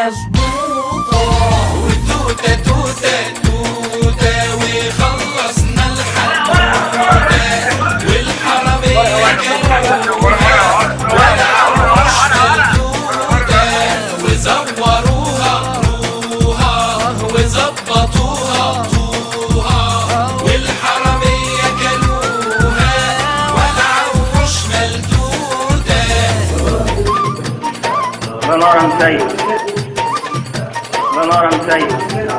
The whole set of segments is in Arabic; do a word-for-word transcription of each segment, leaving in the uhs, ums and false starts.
مظبوطة. وتوتة توتة توتة وخلصنا الحدوتة، والحرامية كلوها ولا عروش ملتوتة، وزوروها روها وظبطوها طوها، والحرامية كلوها ولا عروش ملتوتة. الله نور مسيد، الله نور مسيد.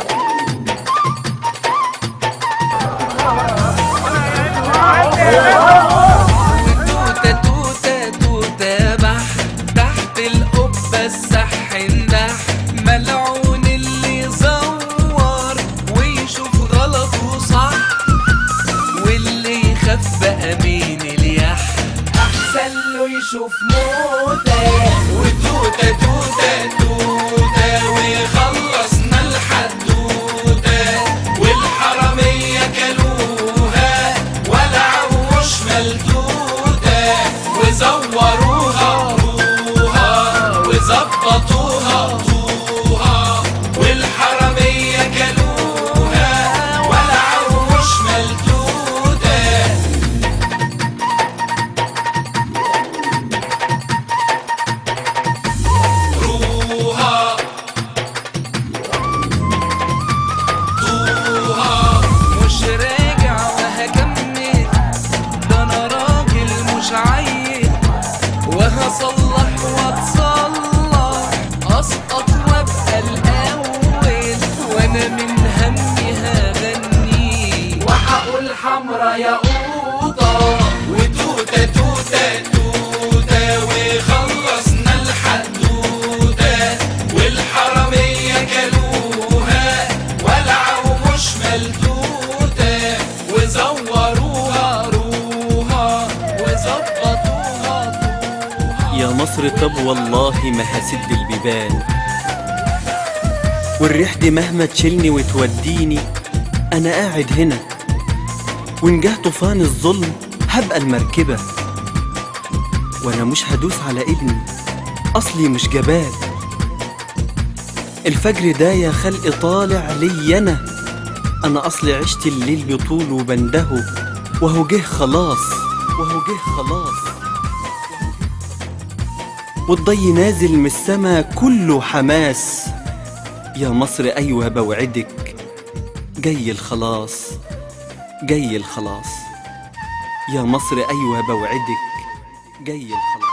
توتة توتة توتة بح تحت القبة السحن دح، ملعون اللي يزور ويشوف غلطه صح، واللي يخاف بقى مين اليح أحسن له يشوف موتة. وتوتة توتة توتة وخلصنا الحدوتة، والحرامية كلوها ولا عروش ملتوتة، وزوروها روها وظبطوها طوها، والحرامية كلوها ولا عروش ملتوتة. روها طوها مش راجع وهكمل، ده انا راجل مش عيل، وهصلح واتصلح اسقط وابقى الاول، وانا من همي هغني وهقول حمرا يا قوطة. وتوتة توتة توتة وخلصنا الحدوتة، والحرامية كلوها ولا عروش ملتوتة، وزوروها روها وظبطوها طوها. يا مصر طب والله ما هسد البيبان، والريح دي مهما تشيلني وتوديني انا قاعد هنا، وإن جه طوفان الظلم هبقى المركبة، وانا مش هدوس على ابني اصلي مش جبان. الفجر ده يا خلق طالع لي انا، انا اصلي عشت الليل بطول وبندهه، وهو جه خلاص وهو جه خلاص، والضي نازل من السما كله حماس. يا مصر ايوه بوعدك جاي الخلاص، جاي الخلاص. يا مصر ايوه بوعدك جاي الخلاص.